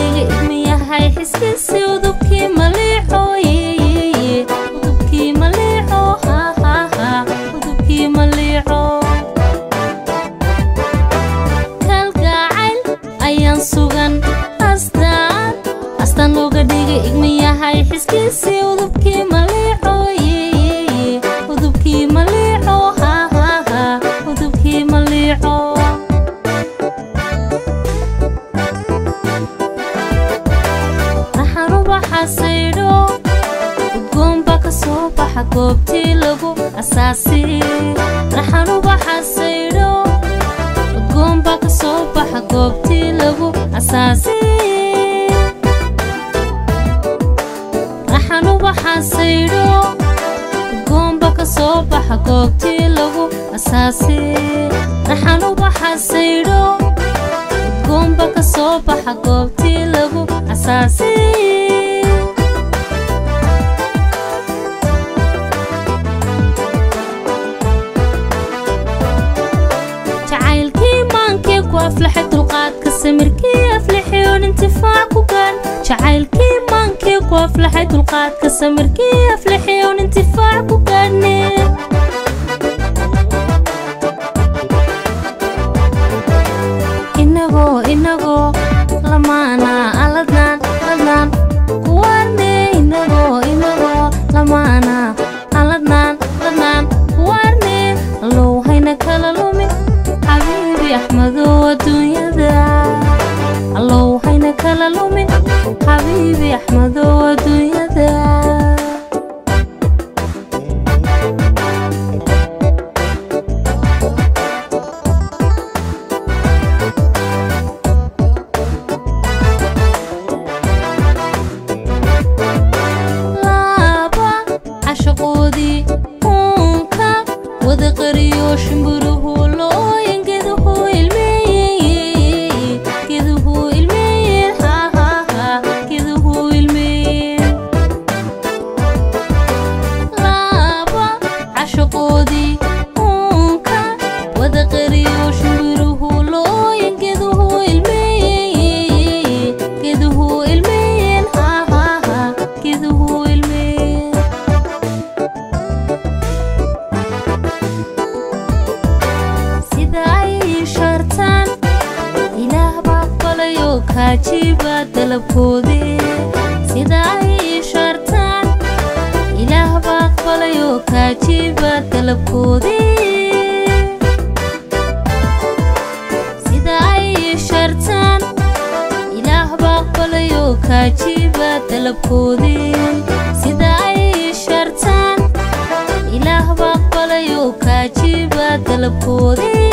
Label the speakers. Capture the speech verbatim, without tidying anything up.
Speaker 1: dhigay miyahay xiskiisi udubkii maliixo udubkii maliixo ha ha ha udubkii maliixo kalgacayl ayaan sugan astaan astaan looga dhigay miyahay xiskiisi udubkii maliixo udubkii maliixo ha ha ha udubkii maliixo saydo gomba ka soo baxa goobtii lagu asaasi raxanu baxa saydo gomba ka soo baxa goobtii lagu asaasi raxanu baxa saydo gomba ka soo baxa goobtii lagu asaasi raxanu baxa saydo gomba ka soo baxa goobtii lagu asaasi أفلحت القاد كسمركي أفلحيون انتفاع كوكان شعايلكي مانكي وأفلحت القاد كسمركي أفلحيون انتفاع كوكان إنغو إنغو لمانا ألدنان ألدنان كوارني إنغو إنغو لمانا ألدنان ألدنان كوارني لو هينا كالالومي حبيبي أحمد ودنيا ذا الله هينا كالالومي حبيبي أحمد ودنيا ذا لابا عشقودي هونكا وذقريو شمبروه لو كاجيبا دلبكودي سيداي شرطان إله باقبليو كاجيبا دلبكودي سيداي شرطان إله باقبليو كاجيبا دلبكودي سيداي شرطان إله باقبليو كاجيبا دلبكودي